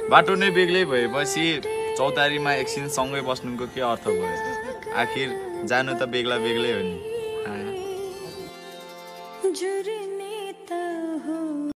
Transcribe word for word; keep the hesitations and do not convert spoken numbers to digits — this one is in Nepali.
बाटो नै बेग्लै भएपछि चौतारीमा एकछिन सँगै बस्नुको के अर्थ भयो? आखिर जानु त बेग्ला बेग्लै हो नि।